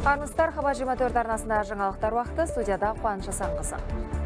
Армысыздар, Хабар 24 арнасында жаңалықтар уақыты, студияда Қуаныш Асанқызы.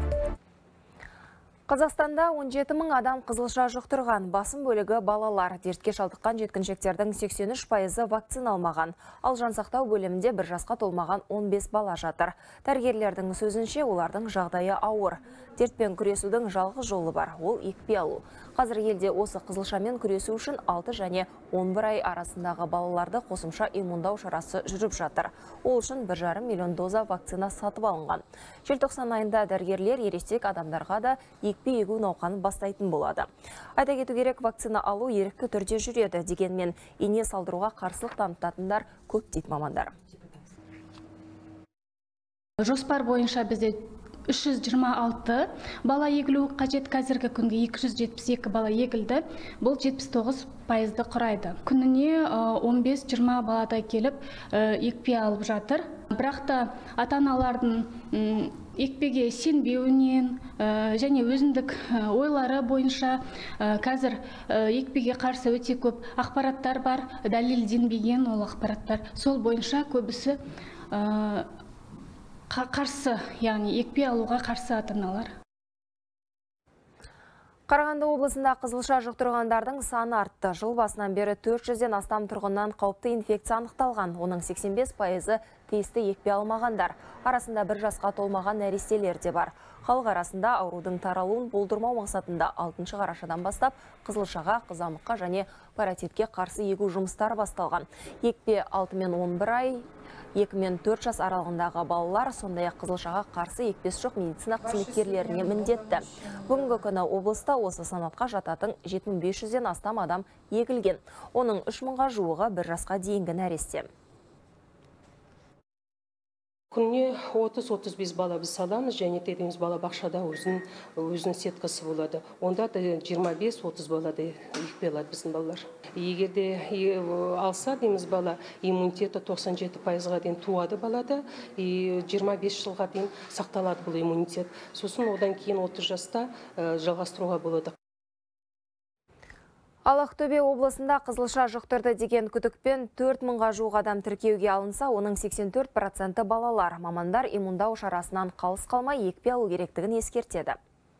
Қазақстанда 17 мың адам қызылша жұқтырған, басым бөлігі балалар. Дертке шалдыққан жеткіншектердің 83% вакциналмаған. Ал жансақтау бөлімінде бір жасқа толмаған 15 бала жатыр. Дәрігерлердің сөзінше, олардың жағдайы ауыр. Дертпен күресудің жалғыз жолы бар, ол екпе алу. Қазір елде осы қызылшамен күресу үшін 6 және 11 ай арасындағы балаларды қосымша иммундау шарасы жүріп жатыр. Ол үшін 1,5 миллион доза вакцина сатып алынған. Желтоқсан айында дәрігерлер ересек адамдарға да екпе егу науқанын бастайтын болады. Айта кету керек, вакцина алу ерікті түрде жүреді, дегенмен ине салдыруға қарсылық танытатындар көп дейді мамандар. Жоспар бойынша бізде 326 бала егілу қажет, қазіргі күнге 272 бала егілді. Бұл 79%-ді құрайды. Күніне 15-20 баладай келіп екпе алып жатыр. Бірақ та ата-аналардың екпеге сенбеуінен және өзіндік ойлары бойынша қазір екпеге қарсы өте көп ақпараттар бар, дәлелденбеген ол ақпараттар. Сол бойынша көбісі қарсы, яғни екпе алуға қарсы ата-аналар. Қарағанды облысында қызылша жұқтырғандардың саны артты. Жыл басынан бері 400-ден астам тұрғыннан қауіпті инфекция анықталған. Оның 85%-ы тиісті екпе алмағандар. Арасында бір жасқа толмаған нәрестелер де бар. Халық арасында аурудың таралуын болдырмау мақсатында 6 қарашадан бастап қызылшаға, қызамыққа және паротитке қарсы егу жұмыстары басталған. Екпе 6 мен 11 ай, 2 мен 4 жас аралығындағы балалар, сондай-ақ қызылшаға қарсы екпесі жоқ медицина қызметкерлеріне міндетті. Бүгінгі күні облыста осы санатқа жататын 7500-ден астам адам егілген. Оның 3000-ға жуығы бір жасқа дейінгі нәресте. Күніне 30-35 бала біз саламыз, және dediğimiz бала бақшада өзінің сеткасы болады. Онда да 25-30 балада екпе алады біздің балалар. Егерде алса дейміз бала, иммунитеті 97%-ға дейін туады балада, 25 жылға дейін сақталады бұл иммунитет. Сосын одан кейін 30 жаста жалғастыруға болады. Ал Ақтөбе облысында қызылша жұқтырды деген күдікпен 4000-ға жуық адам тіркеуге алынса, оның 84% балалар. Мамандар иммундау шарасынан қалыс қалмай екпе алу керектігін ескертеді.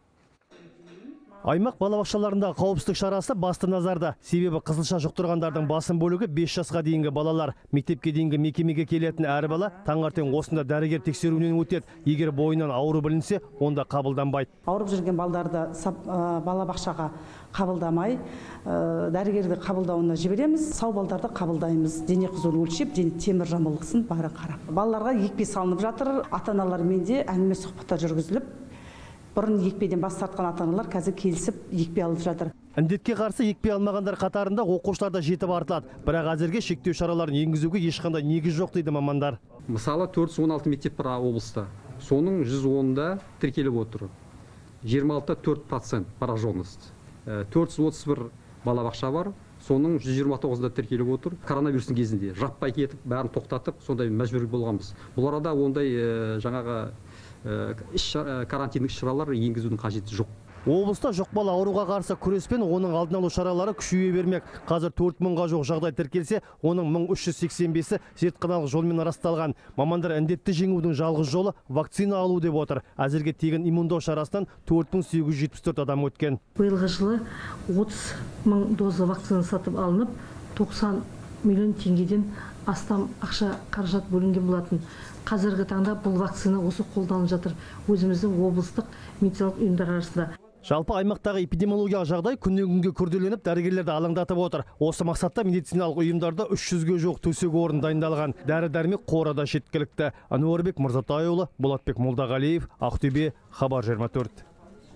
Аймақ балабақшаларында қауіпсіздік шарасы басты назарда. Себебі қызылша жұқтырғандардың басым бөлігі 5 жасқа дейінгі балалар. Мектепке дейінгі мекемеге келетін әр бала таңертең осында дәрігер тексеруінен өтеді. Егер бойынан ауру білінсе, онда қабылданбайды. Ауырып жүрген балаларды балабақшаға қабылдамай, дәрігерді қабылдауына жібереміз. Сау балаларды қабылдаймыз. Дене қызуын өлшеп, темір жамылғысын бары қарап. Балаларға екпе салынып жатыр. Ата-аналармен де әңгіме сұхбаттар жүргізіліп, бұрын екпеден бас тартқан ата-аналар қазір келісіп екпе алып жатыр. Індетке қарсы екпе алмағандар қатарында оқушылар да жетіп артылады. Бірақ әзірге шектеу шараларын енгізуге ешқандай негіз жоқ дейді мамандар. Мысалы 416 мектеп бар облыста. Соның 110-да тіркеліп отыр. 26-та 4% пораженность. 431 балабақша бар. Соның 129-да тіркеліп отыр. Коронавирустың кезінде жаппай кетіп, бәрін тоқтатып, сондай мәжбүр болғанбыз. Бұл арада ондай жаңағы карантиндік шаралар енгізудің қажеті жоқ. Облыста жұқпалы ауруға қарсы күреспен оның алдын алу шаралары күшейе бермек. Қазір 4000-ға жоқ жағдай тіркелсе, оның 1385-і зертханалық жолмен расталған. Мамандар індетті жеңудің жалғыз жолы вакцина алу деп отыр. Әзірге тегін иммундау шарасынан 4874 адам өткен. Биылғы жылы 30 мың доза вакцина сатып алынып, 90 миллион теңгеден астам ақша қаражат бөлінген болатын. Қазіргі таңда бұл вакцина осы қолданылып жатыр өзіміздің облыстық медициналық ұйымдар арасында. Жалпы аймақтағы эпидемиологиялық жағдай күннен күнге күрделеніп, дәрігерлерді алаңдатып отыр. Осы мақсатта медициналық ұйымдарда 300-ге жоқ төсек орын дайындалған. Дәрі-дәрмек қоры да жеткілікті. Әнуарбек Мырзатайұлы, Болатбек Молдағалиев, Ақтөбе, Хабар 24.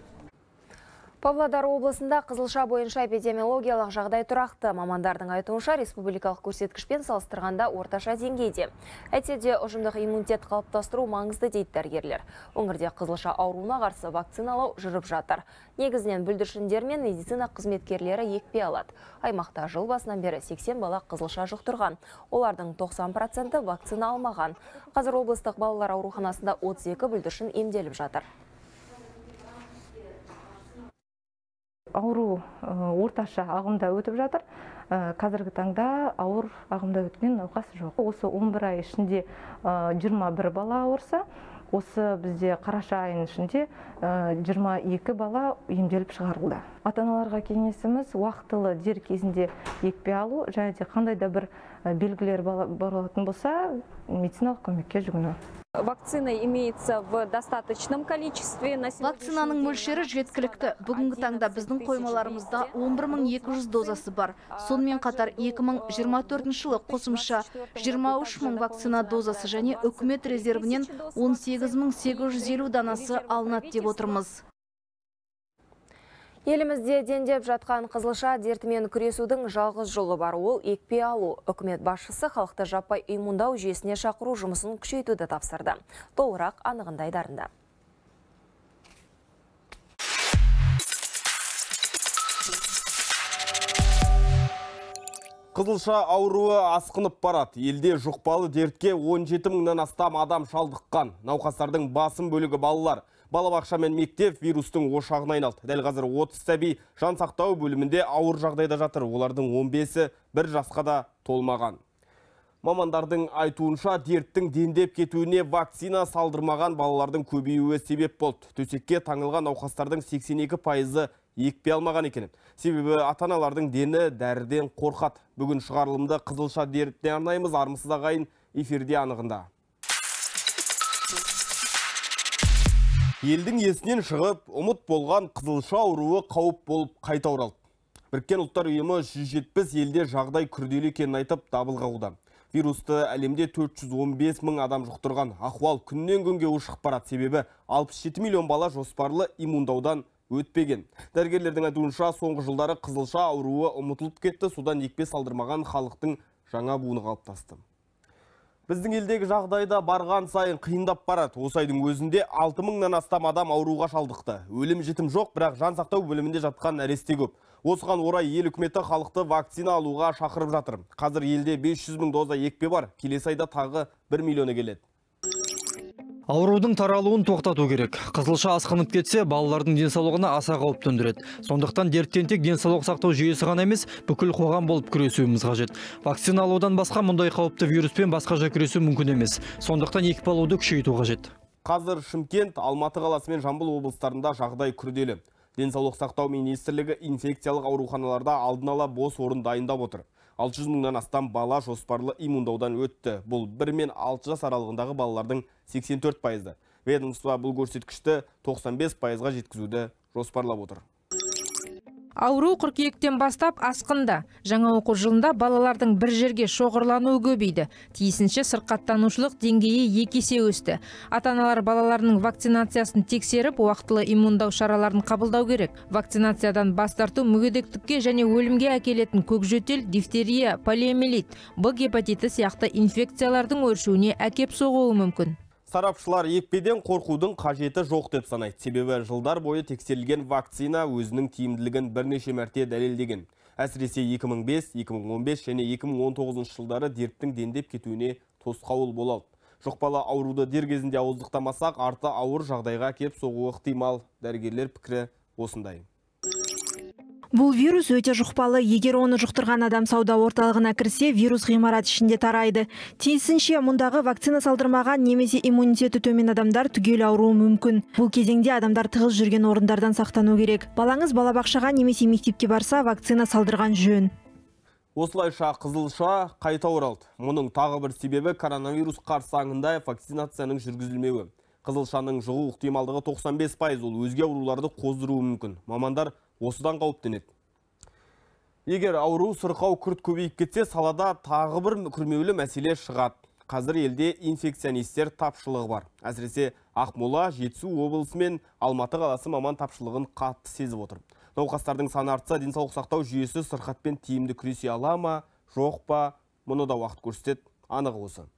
Павлодар облысында қызылша бойынша эпидемиологиялық жағдай тұрақты. Мамандардың айтуынша республикалық көрсеткішпен салыстырғанда орташа деңгейде. Әйтсе де ұжымдық иммунитет қалыптастыру маңызды дейді дәрігерлер. Өңірде қызылша ауруына қарсы вакциналау жүріп жатыр. Негізінен бүлдіршіндер мен медицина қызметкерлері екпе алады. Аймақта жыл басынан бері 80 бала қызылша жұқтырған. Олардың 90% вакцина алмаған. Қазір облыстық балалар ауруханасында 32 бүлдіршін емделіп жатыр. Ауру орташа ағымда өтіп жатыр. Қазіргі таңда ауыр ағымда өткен науқас жоқ. Осы 11 ай ішінде 21 бала ауырса, осы бізде қараша айының ішінде 22 бала емделіп шығарылды. Ата-аналарға кеңесіміз уақытылы дер кезінде екпе алу, және де қандай да бір белгілер бар болатын болса, медициналық көмекке жүгіну. Вакцина имеется в достаточном количестве. Вакцинаның мөлшері жеткілікті. Бүгінгі таңда біздің қоймаларымызда 11200 дозасы бар. Сонымен қатар 2024 жылы қосымша 23000 вакцина дозасы және үкімет резервінен 18850 данасы алынады деп отырмыз. Елімізде дендеп жатқан қызылша дертімен күресудің жалғыз жолы бар, ол екпе алу. Үкімет басшысы халықты жаппай иммундау жүйесіне шақыру жұмысын күшейтуді тапсырды. Толығырақ анығында айдарында. Қызылша ауруы асқынып барады. Елде жұқпалы дертке 17 мыңнан астам адам шалдыққан. Науқастардың басым бөлігі балалар. Балабақша мен мектеп вирустың ошағына айналды. Дәл қазір 30 сәби жан сақтау бөлімінде ауыр жағдайда жатыр. Олардың 15-і 1 жасқа да толмаған. Мамандардың айтуынша дерттің дендеп кетуіне вакцина салдырмаған балалардың көбеюі себеп болды. Төсекке таңылған науқастардың 82%-ы екпе алмаған екен. Себебі ата-аналардың дені дәріден қорқады. Бүгін шығарылымды қызылша дертіне арнаймыз. Армысыз ағайын, эфирде анығында. Елдің есінен шығып, ұмыт болған қызылша ауруы қауіп болып қайта оралды. Біріккен ұлттар ұйымы 170 елде жағдай күрделі екенін айтып дабыл қағуда. Вирусты әлемде 415 мың адам жұқтырған. Ахуал күннен күнге ушығып барады. Себебі 67 миллион бала жоспарлы иммундаудан өтпеген. Дәрігерлердің айтуынша соңғы жылдары қызылша ауруы ұмытылып кетті. Содан екпе салдырмаған халықтың жаңа буыны қалыптасты. Біздің елдегі жағдайда барған сайын қиындап барады. Осы айдың өзінде 6 мыңнан астам адам ауруға шалдықты. Өлім жітім жоқ, бірақ жан сақтау бөлімінде жатқан нәресте көп. Осыған орай ел үкіметі халықты вакцина алуға шақырып жатыр. Қазір елде 500 мың доза екпе бар. Келесі айда тағы 1 миллионы келеді. Аурудың таралуын тоқтату керек. Қызылша асқынып кетсе, балалардың денсаулығына аса қауіп төндіреді. Сондықтан дерттен тек денсаулық сақтау жүйесі ғана емес, бүкіл қоғам болып күресуіміз қажет. Вакцина алудан басқа мұндай қауіпті вируспен басқаша күресу мүмкін емес. Сондықтан екпе алуды күшейту қажет. Қазір Шымкент, Алматы қаласы мен Жамбыл облыстарында жағдай күрделі. Денсаулық сақтау министрлігі инфекциялық ауруханаларда алдын ала бос орын дайындап отыр. 600 мыңнан астам бала жоспарлы иммундаудан өтті. Бұл 1 мен 6 жас аралығындағы балалардың 84%. Ведомство бұл көрсеткішті 95%-ға жеткізуді жоспарлап отыр. Ауру қыркүйектен бастап асқында. Жаңа оқу жылында балалардың бір жерге шоғырлануы көбейді. Тиісінше сырқаттанушылық деңгейі 2 есе өсті. Ата-аналар балаларының вакцинациясын тексеріп, уақытылы иммундау шараларын қабылдау керек. Вакцинациядан бас тарту мүгедектікке және өлімге әкелетін көкжөтел, дифтерия, полиомиелит, Б гепатиті сияқты инфекциялардың өршуіне әкеп соғуы мүмкін. Сарапшылар екпеден қорқудың қажеті жоқ деп санайды. Себебі жылдар бойы тексерілген вакцина өзінің тиімділігін бірнеше мәрте дәлелдеген. Әсіресе 2005, 2015 және 2019 жылдары дерттің дендеп кетуіне тосқауыл болады. Жұқпалы ауруды дер кезінде ауыздықтамасақ, арты ауыр жағдайға кеп соғуы ықтимал. Дәрігерлер пікірі осындай. Бұл вирус өте жұқпалы. Егер оны жұқтырған адам сауда орталығына кірсе, вирус ғимарат ішінде тарайды. Тиісінше мұндағы вакцина салдырмаған немесе иммунитеті төмен адамдар түгел ауруы мүмкін. Бұл кезеңде адамдар тығыз жүрген орындардан сақтану керек. Балаңыз балабақшаға немесе мектепке барса, вакцина салдырған жөн. Осылайша қызылша қайта оралды. Мұның тағы бір себебі коронавирус қарсаңында вакцинацияның жүргізілмеуі. Қызылшаның жұғу ықтималдығы 95%, ол өзге ауруларды қоздыруы мүмкін. Мамандар осыдан қауіптенеді. Егер ауру сырқау күрт көбейіп кетсе, салада тағы бір күрмеулі мәселе шығады. Қазір елде инфекционисттер тапшылығы бар. Әсіресе Ақмола, Жетісу облысы мен Алматы қаласы маман тапшылығын қатты сезіп отыр. Науқастардың саны артса, денсаулық сақтау жүйесі сырқатпен тиімді күресе ала ма, жоқ па, мұны да уақыт көрсетеді. Анығы осы.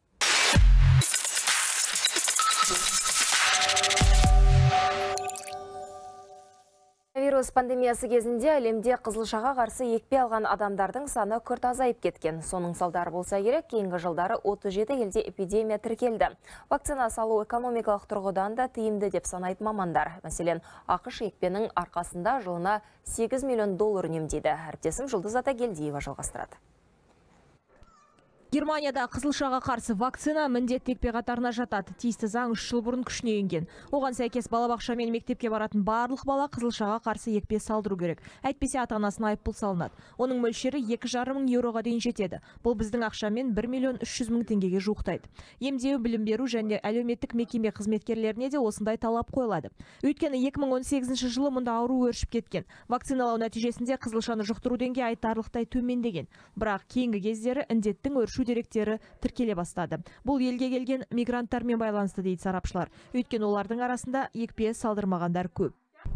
Вирус пандемиясы кезінде әлемде қызылшаға қарсы екпе алған адамдардың саны күрт азайып кеткен. Соның салдары болса керек, кейінгі жылдары 37 елде эпидемия тіркелді. Вакцина салу экономикалық тұрғыдан да тиімді деп санайды мамандар. Мәселен, ақш екпенің арқасында жылына 8 миллион доллар үнемдейді. Әріптесім Жұлдыз Атагелдиева жалғастырады. Германияда қызылшаға қарсы вакцина міндетті екпе қатарына жатады. Тиісті заң 3 жыл бұрын күшіне енген. Оған сәйкес балабақша мен мектепке баратын барлық бала қызылшаға қарсы екпе салдыру керек. Әйтпесе ата-анасына айыппұл салынады. Оның мөлшері 2,5 мың еуроға дейін жетеді. Бұл біздің ақшамен 1 миллион 300 мың теңгеге жуықтайды. Емдеу, білім беру және әлеуметтік мекеме қызметкерлеріне де осындай талап қойылады. Өйткені 2018 жылы мұнда ауру өршіп кеткен. Вакциналау нәтижесінде қызылшаны жұқтыру деңгейі айтарлықтай төмендеген. Бірақ кейінгі кездері індеттің өршуі деректері тіркеле бастады. Бұл елге келген мигранттармен байланысты дейді сарапшылар. Өйткені олардың арасында екпе салдырмағандар көп.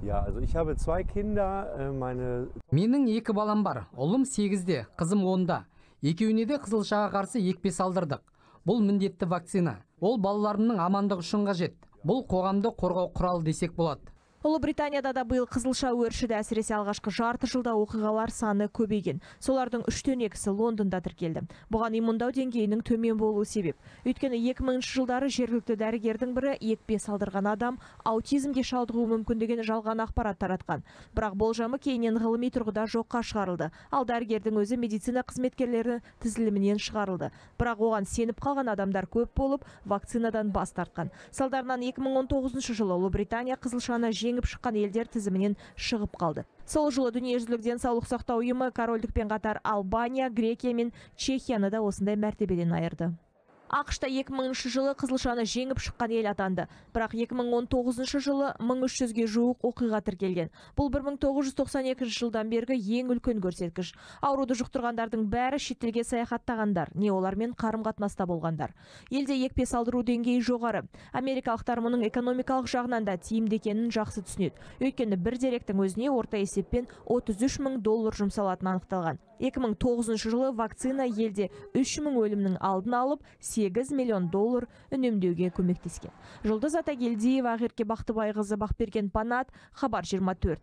Менің 2 балам бар. Ұлым 8-де, қызым 10-да. Екеуіне де қызылшаға қарсы екпе салдырдық. Бұл міндетті вакцина. Ол балаларымның амандығы үшін қажет. Бұл қоғамды қорғау құралы десек болады. Ұлыбританияда да биыл қызылша өршіді, әсіресе алғашқы жарты жылда оқиғалар саны көбейген. Солардың 3-тен 2-сі Лондонда тіркелді. Бұған иммундау деңгейінің төмен болуы себеп. Өйткені 2000 жылдары жергілікті дәрігердің бірі екпе салдырған адам аутизмге шалдығуы мүмкін деген жалған ақпарат таратқан. Бірақ болжамы кейіннен ғылыми тұрғыда жоққа шығарылды. Ал дәрігердің өзі медицина қызметкерлері тізілімінен шығарылды. Бірақ оған сеніп қалған адамдар көп болып, вакцинадан бас тартқан. Салдарынан 2019 жылы Ұлыбритания қызылшаны жеңіп шыққан елдер тізімінен шығып қалды. Сол жылы дүниежүзілік денсаулық сақтау ұйымы корольдікпен қатар Албания, Грекия мен Чехияны да осындай мәртебеден айырды. ақш-та 2000 жылы қызылшаны жеңіп шыққан ел атанды. Бірақ 2019 жылы 1300-ге жуық оқиға тіркелген. Бұл 1992 жылдан бергі ең үлкен көрсеткіш. Ауруды жұқтырғандардың бәрі шетелге саяхаттағандар, не олармен қарым-қатынаста болғандар. Елде екпе салдыру деңгейі жоғары. Америкалықтар мұның экономикалық жағынан да тиімді екенін жақсы түсінеді. Өйткені бір деректің өзіне орта есеппен 33 мың доллар жұмсалатыны анықталған. 2009 жылы вакцина елде 3 мың өлімнің алдын алып, 8 миллион доллар үнемдеуге көмектескен. Жұлдыз Атагелдиева, Ақерке Бақтыбайқызы, Бақберген Панат, Хабар 24.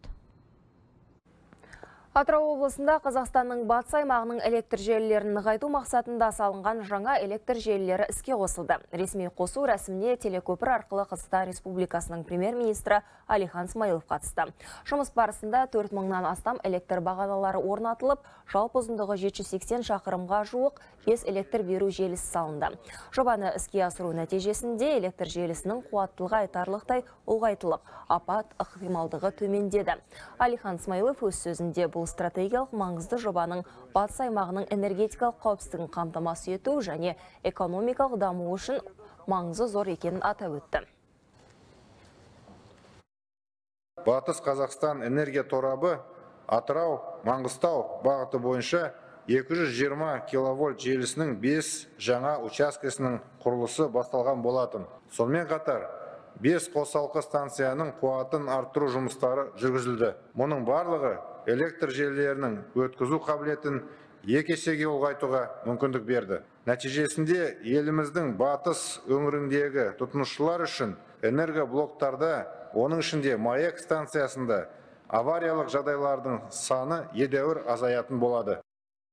Атырау облысында Қазақстанның батыс аймағының электр желілерін нығайту мақсатында салынған жаңа электр желілері іске қосылды. Ресми қосу рәсіміне телекөпір арқылы Қазақстан Республикасының премьер-министрі Алихан Смайылов қатысты. Жұмыс барысында 4 мыңнан астам электр бағаналары орнатылып, жалпы ұзындығы 780 шақырымға жуық 5 электр беру желісі салынды. Жобаны іске асыру нәтижесінде электр желісінің қуаттылығы айтарлықтай ұлғайтылып, апат ықтималдығы төмендеді. Алихан Смайылов өз сөзінде бұл стратегиялық маңызды жобаның батыс аймағының энергетикалық қауіпсіздігін қамтамасыз ету және экономикалық даму үшін маңызы зор екенін атап өтті. Батыс Қазақстан энергия торабы Атырау, Маңғыстау бағыты бойынша 220 киловольт желісінің 5 жаңа учаскесінің құрылысы басталған болатын. Сонымен қатар 5 қосалқы станцияның қуатын арттыру жұмыстары жүргізілді. Мұның барлығы электр желілерінің өткізу қабілетін 2 есеге ұлғайтуға мүмкіндік берді. Нәтижесінде еліміздің батыс өңіріндегі тұтынушылар үшін энергоблоктарда, оның ішінде Маек станциясында авариялық жағдайлардың саны едәуір азаятын болады.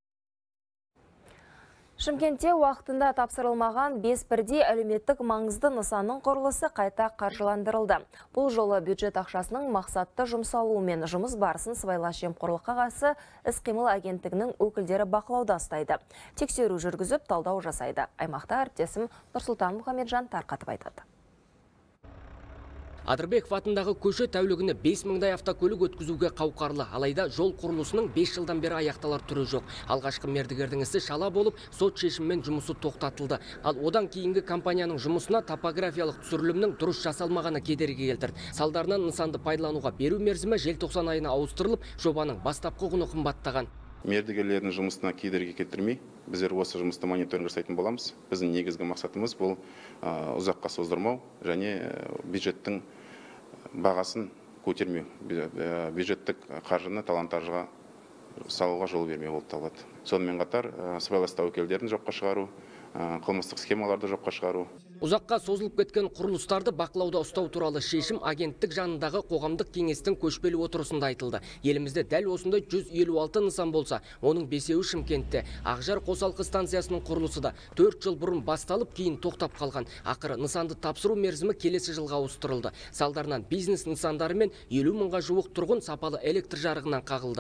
Шымкентте уақытында тапсырылмаған 5 бірдей әлеуметтік маңызды нысанның құрылысы қайта қаржыландырылды. Бұл жолы бюджет ақшасының мақсатты жұмсалуымен жұмыс барысын сыбайлас жемқорлыққа қарсы іс-қимыл агенттігінің өкілдері бақылауда ұстайды. Тексеру жүргізіп, талдау жасайды. Аймақта әріптесім Нұрсұлтан Мұхамеджан тарқатып айтады. Адырбеков атындағы көше тәулігіне 5 мыңдай автокөлік өткізуге қауқарлы. Алайда жол құрылысының 5 жылдан бері аяқталар түрі жоқ. Алғашқы мердігердің ісі шала болып, сот шешіммен жұмысы тоқтатылды. Ал одан кейінгі компанияның жұмысына топографиялық түсірілімнің дұрыс жасалмағаны кедергі келтірді. Салдарынан нысанды пайдалануға беру мерзімі желтоқсан айына ауыстырылып, жобаның бастапқы құны қымбаттаған. Мердігерлердің жұмысына кедергі келтірмей, біздер осы жұмысты мониторинг жасайтын боламыз. Біздің негізгі мақсатымыз бұл ұзаққа создырмау және бюджеттің бағасын көтермеу. Бюджеттік қаржыны талан-таражға салуға жол бермеу болып табылады. Сонымен қатар сыбайлас тәуекелдерін жоққа шығару, қылмыстық схемаларды жоққа шығару. Ұзаққа созылып кеткен құрылыстарды бақылауда ұстау туралы шешім агенттік жанындағы қоғамдық кеңестің көшпелі отырысында айтылды. Елімізде дәл осындай 156 нысан болса, оның 5-еуі Шымкентте. Ақжар қосалқы станциясының құрылысы да 4 жыл бұрын басталып, кейін тоқтап қалған. Ақыры нысанды тапсыру мерзімі келесі жылға ауыстырылды. Салдарынан бизнес нысандары мен 50 мыңға жуық тұрғын сапалы электр жарығынан қағылды.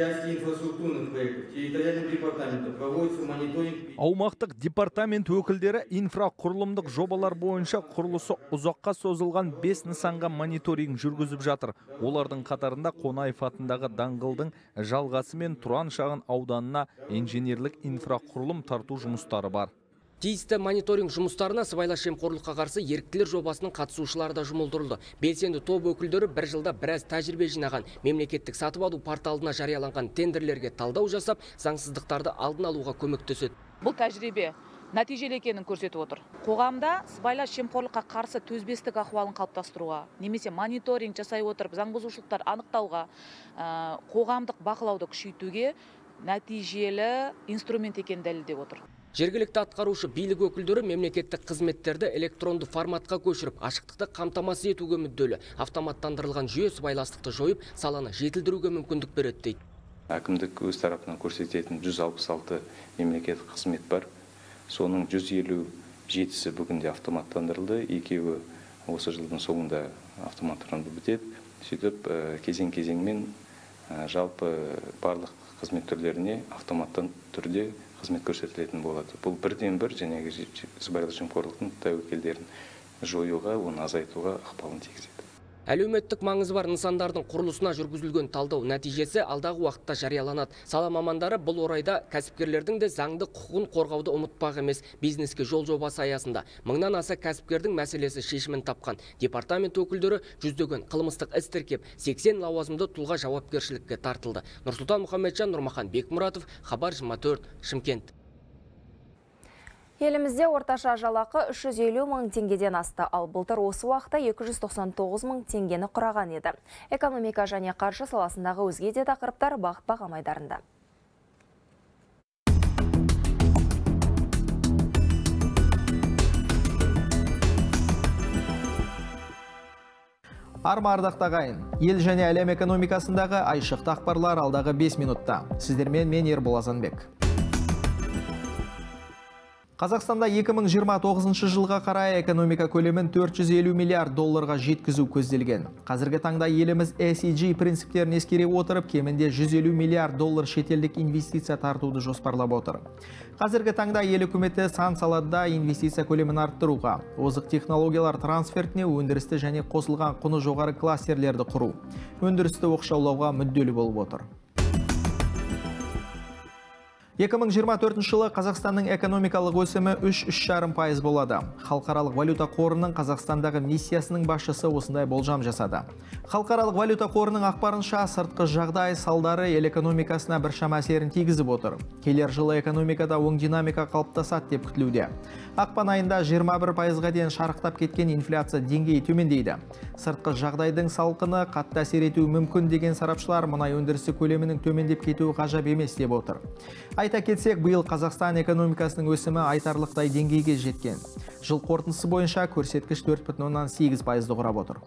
Аумақтық департамент өкілдері инфрақұрылымдық жобалар бойынша құрылысы ұзаққа созылған 5 нысанға мониторинг жүргізіп жатыр. Олардың қатарында Қонаев атындағы даңғылдың жалғасы мен Тұран шағын ауданына инженерлік инфрақұрылым тарту жұмыстары бар. Тиісті мониторинг жұмыстарына сыбайлас жемқорлыққа қарсы еріктілер жобасының қатысушылары да жұмылдырылды. Белсенді топ өкілдері бір жылда біраз тәжірибе жинаған, мемлекеттік сатып алу порталына жарияланған тендерлерге талдау жасап, заңсыздықтарды алдын алуға көмектеседі. Бұл тәжірибе нәтижелі екенін көрсетіп отыр. Қоғамда сыбайлас жемқорлыққа қарсы төзбестік ахуалын қалыптастыруға, немесе мониторинг жасай отырып заң бұзушылықтар анықтауға, қоғамдық бақылауды күшейтуге нәтижелі инструмент екенін дәлелдеп отыр. Жергілікті атқарушы билік өкілдері мемлекеттік қызметтерді электронды форматқа көшіріп, ашықтықты қамтамасыз етуге мүдделі. Автоматтандырылған жүйе сыбайластықты жойып, саланы жетілдіруге мүмкіндік береді дейді. Әкімдік өз тарапынан көрсететін 166 мемлекеттік қызмет бар. Соның 157-сі бүгінде автоматтандырылды, екеуі осы жылдың соңында автоматтандырылып бітеді. Сөйтіп кезең-кезеңмен жалпы барлық қызмет түрлеріне автоматтан түрде қызмет көрсетілетін болады. Бұл бірден-бір жәнегі сыбайлас жемқорлықтың тәуекелдерін жоюға, оны азайтуға ықпалын тигізеді. Әлеуметтік маңызы бар нысандардың құрылысына жүргізілген талдау нәтижесі алдағы уақытта жарияланады. Сала мамандары бұл орайда кәсіпкерлердің де заңды құқығын қорғауды ұмытпақ емес. Бизнеске жол жобасы аясында 1000-нан аса кәсіпкердің мәселесі шешімін тапқан. Департамент өкілдері жүздеген қылмыстық іс тіркеп, 80 лауазымды тұлға жауапкершілікке тартылды. Нұрсұлтан Мұхамеджан, Нұрмахан Бекмұратов, Хабар 24, Шымкент. Елімізде орташа жалақы 350 мың теңгеден асты, ал былтыр осы уақытта 299 мың теңгені құраған еді. Экономика және қаржы саласындағы өзге де тақырыптар бағыт бағамайдарында. Арма ардақтағайын. Ел және әлем экономикасындағы айшықты ақпарлар алдағы 5 минутта. Сіздермен мен Ербол Азанбек. Қазақстанда 2029 жылға қарай экономика көлемін 450 миллиард долларға жеткізу көзделген. Қазіргі таңда еліміз ESG принциптерін ескере отырып, кемінде 150 миллиард доллар шетелдік инвестиция тартуды жоспарлап отыр. Қазіргі таңда ел үкіметі сан салада инвестиция көлемін арттыруға, озық технологиялар трансфертіне, өндірісті және қосылған құны жоғары кластерлерді құру, өндірісті оқшаулауға мүдделі болып отыр. 2024 жылы Қазақстанның экономикалық өсімі 3,5% болады. Халықаралық валюта қорының Қазақстандағы миссиясының басшысы осындай болжам жасады. Халықаралық валюта қорының ақпарынша, сыртқы жағдай салдары ел экономикасына біршама әсерін тигізіп отыр. Келер жылы экономикада оң динамика қалыптасады деп күтілуде. Ақпан айында 21%-ға дейін шарықтап кеткен инфляция деңгейі төмендейді. Сыртқы жағдайдың салқыны қатты әсер етуі мүмкін деген сарапшылар мұнай өндірісі көлемінің төмендеп кетуі ғажап емес деп отыр. Айта кетсек, биыл Қазақстан экономикасының өсімі айтарлықтай деңгейге жеткен. Жыл қорытындысы бойынша көрсеткіш 4,8%-ды құрап отыр.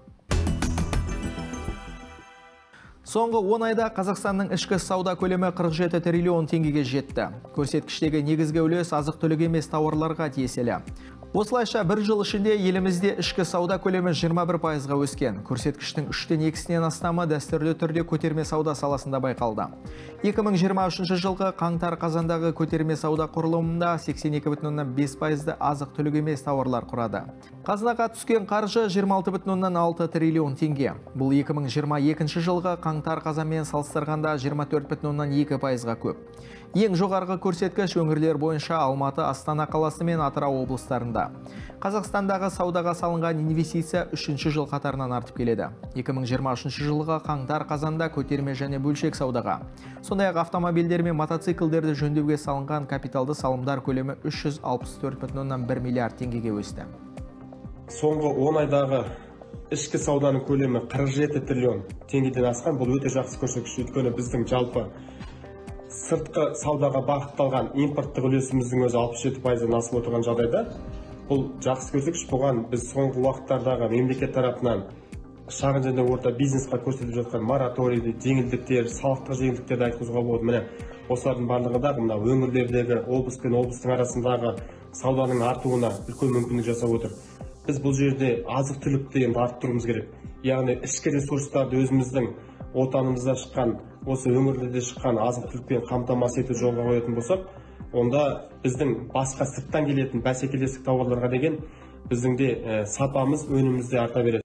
Соңғы 10 айда Қазақстанның ішкі сауда көлемі 47 триллион теңгеге жетті. Көрсеткіштегі негізгі үлес азық-түлік емес тауарларға тиесілі. Осылайша бір жыл ішінде елімізде ішкі сауда көлемі 21%-ға өскен. Көрсеткіштің 3/2-нен астамы дәстүрлі түрде көтерме сауда саласында байқалды. 2023 жылғы қаңтар-қазандағы көтерме сауда құрылымында 82,5%-ды азық-түлік емес тауарлар құрады. Қазынаға түскен қаржы 26,6 триллион теңге. Бұл 2022 жылғы қаңтар-қазанмен салыстырғанда 24,2%-ға көп. Ең жоғарғы көрсеткіш өңірлер бойынша Алматы, Астана қаласы мен Атырау облыстарында. Қазақстандағы саудаға салынған инвестиция 3-ші жыл қатарынан артып келеді. 2023 жылға қаңтар-қазанда көтерме және бөлшек саудаға. Сондай-ақ автомобильдер мен мотоциклдерді жөндеуге салынған капиталды салымдар көлемі 364,1 миллиард теңгеге өсті. Соңғы 10 айдағы ішкі сауданың көлемі 47 триллион теңгеден асқан. Бұл өте жақсы көрсеткіш, өйткені біздің жалпы сыртқы саудаға бағытталған импорттық үлесіміздің өзі 67%-ден асып отырған жағдайда, бұл жақсы көрсеткіш. Бұған біз соңғы уақыттардағы мемлекет тарапынан шағын және орта бизнесқа көрсетіп жатқан мораторийді, жеңілдіктер, салықтық жеңілдіктерді айтқызуға болады. Міне осылардың барлығы да мына өңірлердегі облыс пен облыстың арасындағы сауданың артуына үлкен мүмкіндік жасап отыр. Біз бұл жерде азық-түлікті енді арттыруымыз керек. Яғни ішкі ресурстарды өзіміздің отанымызда шыққан, осы өңірлерде шыққан азық-түлікпен қамтамасыз ету жолға қоятын болсақ, онда біздің басқа сырттан келетін бәсекелестік тауарларға деген біздің де сапамыз, өніміміз де арта береді.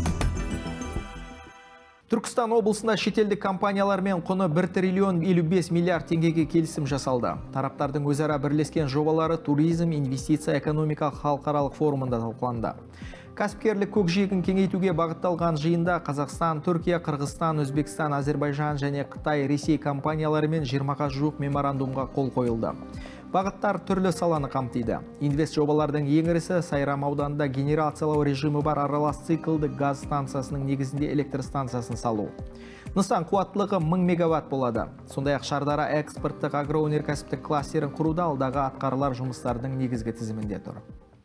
Түркістан облысында шетелдік компаниялармен құны 1 триллион 55 миллиард теңгеге келісім жасалды. Тараптардың өзара бірлескен жобалары туризм, инвестиция, экономика халықаралық форумында талқыланды. Кәсіпкерлік көкжиегін кеңейтуге бағытталған жиында Қазақстан, Түркия, Қырғызстан, Өзбекстан, Әзербайжан және Қытай, Ресей компанияларымен 20-ға жуық меморандумға қол қойылды. Бағыттар түрлі саланы қамтиды. Инвест жобалардың ең ірісі Сайрам ауданында генерациялау режимі бар аралас циклді газ станциясының негізінде электр станциясын салу. Нысан қуаттылығы 1000 мегаватт болады. Сондай-ақ Шардара экспорттық агроөнеркәсіптік кластерін құруда алдағы атқарылар жұмыстардың негізгі тізімінде тұр.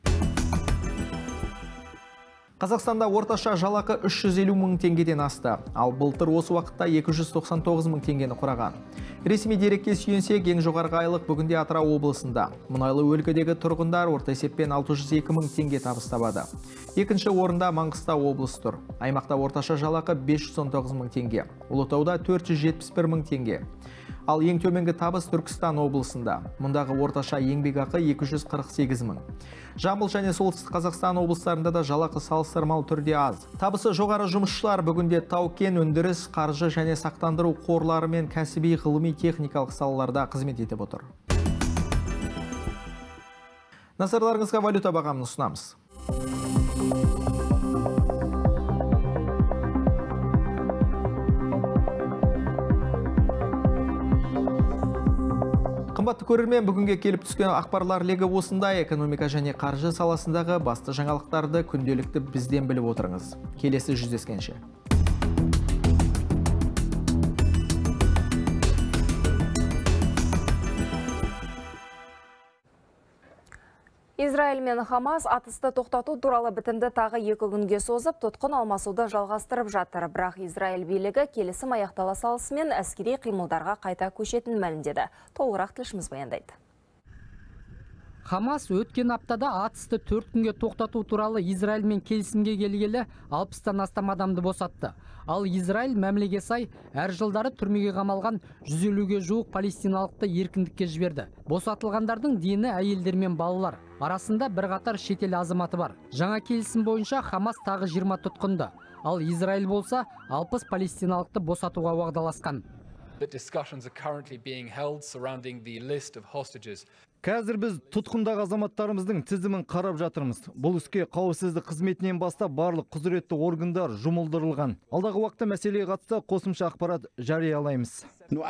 Қазақстанда орташа жалақы 350 мың теңгеден асты, ал былтыр осы уақытта 299 мың теңгені құраған. Ресми дерекке сүйенсек, ең жоғарғы айлық бүгінде Атырау облысында. Мұнайлы өлкедегі тұрғындар орта есеппен 602 мың теңге табыс табады. Екінші орында Маңғыстау облысы тұр. Аймақта орташа жалақы 519 мың теңге. Ұлытауда 471 мың теңге. Ал ең төменгі табыс Түркістан облысында. Мұндағы орташа еңбекақы 248 мың. Жамбыл және Солтүстік Қазақстан облыстарында да жалақы салыстырмалы түрде аз. Табысы жоғары жұмысшылар бүгінде тау-кен өндіріс, қаржы және сақтандыру қорлары мен кәсіби ғылыми техникалық салаларда қызмет етіп отыр. Назарларыңызға валюта бағамын ұсынамыз. Қымбатты көрермен, бүгінге келіп түскен ақпарлар легі осындай. Экономика және қаржы саласындағы басты жаңалықтарды күнделікті бізден біліп отырыңыз. Келесі жүздескенше. Израиль мен Хамас атысты тоқтату туралы бітімді тағы 2 күнге созып, тұтқын алмасуды жалғастырып жатыр. Бірақ Израиль билігі келісім аяқтала салысымен әскери қимылдарға қайта көшетін мәлімдеді. Толығырақ тілшіміз баяндайды. Хамас өткен аптада атысты 4 күнге тоқтату туралы Израильмен келісімге келгелі 60-тан астам адамды босатты. Ал Израиль мәмілеге сай әр жылдары түрмеге қамалған 150-ге жуық палестиналықты еркіндікке жіберді. Босатылғандардың дені әйелдер мен балалар. Арасында бірқатар шетел азаматы бар. Жаңа келісім бойынша Хамас тағы 20 тұтқынды. Ал Израиль болса 60 палестиналықты босатуға уағдаласқан. Қазір біз тұтқындағы азаматтарымыздың тізімін қарап жатырмыз. Бұл іске қауіпсіздік қызметінен бастап барлық құзыретті органдар жұмылдырылған. Алдағы уақытта мәселеге қатысты қосымша ақпарат жариялаймыз.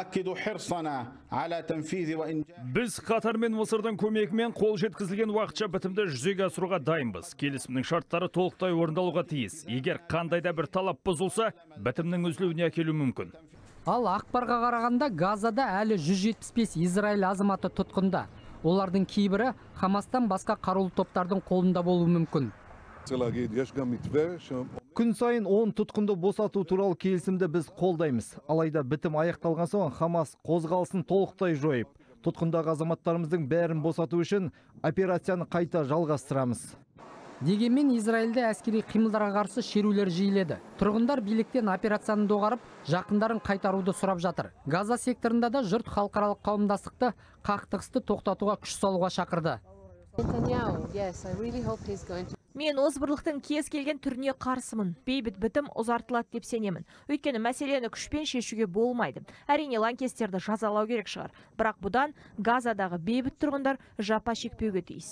Біз Қатар мен Мысырдың көмегімен қол жеткізілген уақытша бітімді жүзеге асыруға дайынбыз. Келісімнің шарттары толықтай орындалуға тиіс. Егер қандай да бір талап бұзылса, бітімнің үзілуіне әкелуі мүмкін. Ал ақпарға қарағанда Газада әлі 175 Израиль азаматы тұтқында. Олардың кейбірі Хамастан басқа қарулы топтардың қолында болуы мүмкін. Күн сайын 10 тұтқынды босату туралы келісімді біз қолдаймыз. Алайда бітім аяқталған соң Хамас қозғалысын толықтай жойып, тұтқындағы азаматтарымыздың бәрін босату үшін операцияны қайта жалғастырамыз. Дегенмен Израильде әскери қимылдарға қарсы шерулер жиіледі. Тұрғындар биліктен операцияны доғарып, жақындарын қайтаруды сұрап жатыр. Газа секторында да жұрт халықаралық қауымдастықты қақтығысты тоқтатуға күш салуға шақырды. Мен озбырлықтың кез келген түріне қарсымын. Бейбіт бітім ұзартылады деп сенемін. Өйткені мәселені күшпен шешуге болмайды. Әрине лаңкестерді жазалау керек шығар. Бірақ бұдан Газадағы бейбіт тұрғындар жапа шекпеуге тиіс.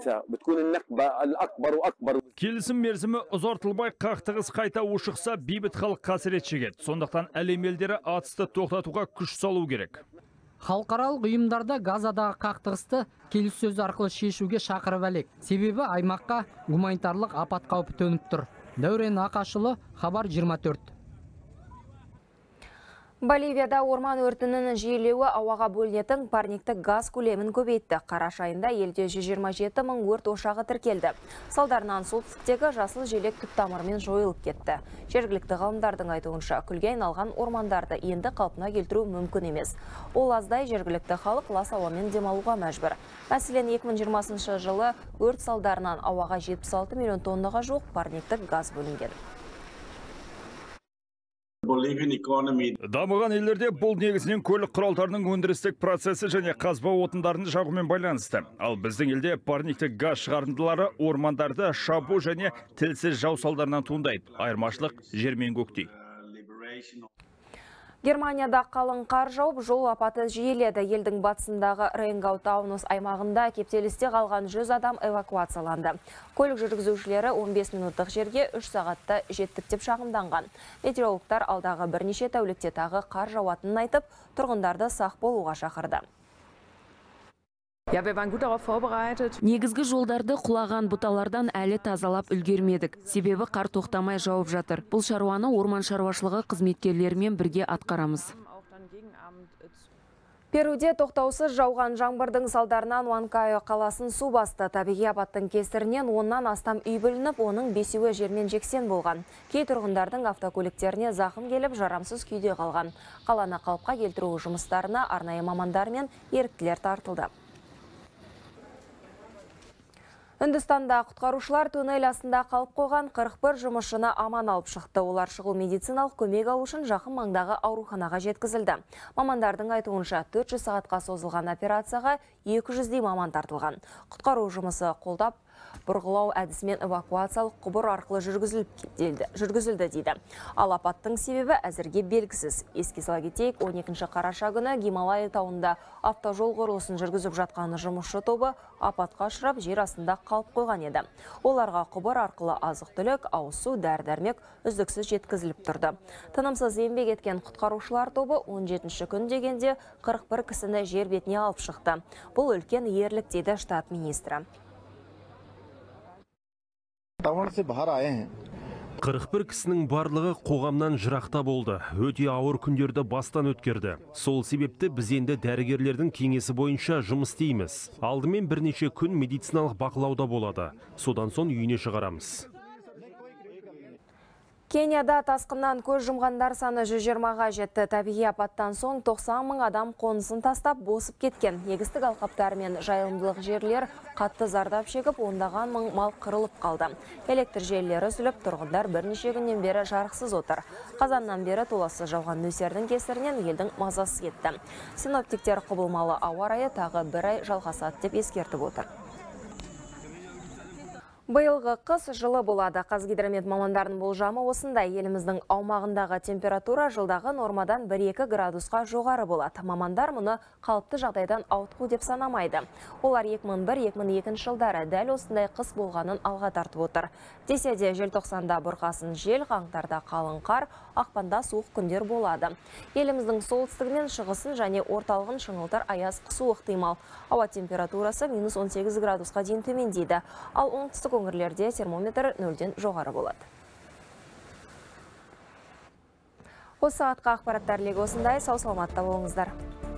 Келісім мерзімі ұзартылмай қақтығыс қайта ушықса, бейбіт халық қасірет шегеді. Сондықтан әлем елдері атысты тоқтатуға күш салу керек. Халықаралық ұйымдарда Газадағы қақтығысты келіссөз арқылы шешуге шақырып әлек. Себебі аймаққа гуманитарлық апат қаупі төніп тұр. Дәурен Ақашұлы, Хабар 24. Боливияда орман өртінің жиілеуі ауаға бөлінетін парниктік газ көлемін көбейтті. Қараша айында елде 127 мың өрт ошағы тіркелді. Салдарынан солтүстіктегі жасыл желек түп тамырымен жойылып кетті. Жергілікті ғалымдардың айтуынша, күлге айналған ормандарды енді қалпына келтіру мүмкін емес. Ол аздай жергілікті халық лас ауамен демалуға мәжбүр. Мәселен, 2020 жылы өрт салдарынан ауаға 76 миллион тоннаға жуық парниктік газ бөлінген. Дамыған елдерде бұл негізінен көлік құралдарының өндірістік процесі және қазба отындарын жағумен байланысты. Ал біздің елде парниктік газ шығарындылары ормандарды шабу және тілсіз жау салдарынан туындайды. Айырмашылық жер мен көктей. Германияда қалың қар жауып, жол апаты жиіледі. Елдің батысындағы Рейнгау-Таунус аймағында кептелісте қалған 100 адам эвакуацияланды. Көлік жүргізушілері 15 минуттық жерге 3 сағатта жеттік деп шағымданған. Метеорологтар алдағы бірнеше тәулікте тағы қар жауатынын айтып, тұрғындарды сақ болуға шақырды. Негізгі жолдарды құлаған бұталардан әлі тазалап үлгермедік. Себебі қар тоқтамай жауып жатыр. Бұл шаруаны орман шаруашылығы қызметкерлерімен бірге атқарамыз. Перуде тоқтаусыз жауған жаңбырдың салдарынан Уанкайо қаласын су басты. Табиғи апаттың кесірінен 10-нан астам үй бүлініп, оның 5-і жермен жексен болған. Кей тұрғындардың автокөліктеріне зақым келіп, жарамсыз күйде қалған. Қаланы қалыпқа келтіру жұмыстарына арнайы мамандар мен еріктілер тартылды. Үндістанда құтқарушылар туннель астында қалып қойған 41 жұмысшыны аман алып шықты. Олар шұғыл медициналық көмек алу үшін жақын маңдағы ауруханаға жеткізілді. Мамандардың айтуынша 400 сағатқа созылған операцияға 200-дей маман тартылған. Құтқару жұмысы қолдап бұрғылау әдісімен эвакуациялық құбыр арқылы жүргізілді дейді. Ал апаттың себебі әзірге белгісіз. Еске сала кетейік, 12 қараша күні Гималай тауында автожол құрылысын жүргізіп жатқан жұмысшы тобы апатқа ұшырап жер астында қалып қойған еді. Оларға құбыр арқылы азық-түлік, ауыз су, дәрі-дәрмек үздіксіз жеткізіліп тұрды. Тынымсыз еңбек еткен құтқарушылар тобы 17-ші күн дегенде 41 кісіні жер бетіне алып шықты. Бұл үлкен ерлік дейді штат министрі. 41 кісінің барлығы қоғамнан жырақта болды. Өте ауыр күндерді бастан өткерді. Сол себепті біз енді дәрігерлердің кеңесі бойынша жұмыс істейміз. Алдымен бірнеше күн медициналық бақылауда болады. Содан соң үйіне шығарамыз. Кенияда тасқыннан көз жұмғандар саны 120-ға жетті. Табиғи апаттан соң 90 мың адам қонысын тастап босып кеткен. Егістік алқаптары мен жайылымдылық жерлер қатты зардап шегіп, ондаған мың мал қырылып қалды. Электр желілері үзіліп, тұрғындар бірнеше күннен бері жарықсыз отыр. Қазаннан бері толассыз жауған нөсердің кесірінен елдің мазасы кетті. Синоптиктер құбылмалы ауа райы тағы бір ай жалғасады деп ескертіп отыр. Биылғы қыс жылы болады. Қазгидромет мамандарының болжамы осындай. Еліміздің аумағындағы температура жылдағы нормадан 1-2 градусқа жоғары болады. Мамандар мұны қалыпты жағдайдан ауытқу деп санамайды. Олар 2001-2002 жылдары дәл осындай қыс болғанын алға тартып отыр. Десе де желтоқсанда бұрқасын жел, қаңтарда қалың қар, ақпанда суық күндер болады. Еліміздің солтүстігі мен шығысын және орталығын шыңылтыр аяз қысу ықтимал. Ауа температурасы -18 градусқа дейін төмендейді. Ал оңтүстік өңірлерде термометр 0-ден жоғары болады. Осы сағатқа ақпараттар легі осындай. Сау саламатта болыңыздар.